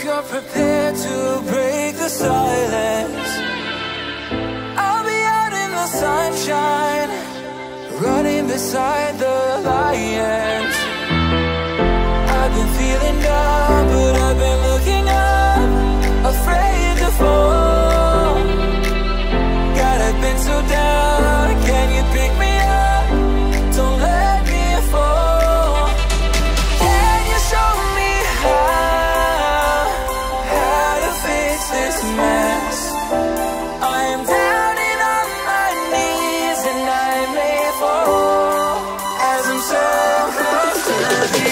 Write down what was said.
you're prepared to break the silence, I'll be out in the sunshine, running beside the lions. I've been feeling down, but I've been looking up, afraid to fall. God, I've been so down, can you pick me up? Don't let me fall. Can you show me how to fix this mess? I am down and on my knees, and I may fall as I'm so close to the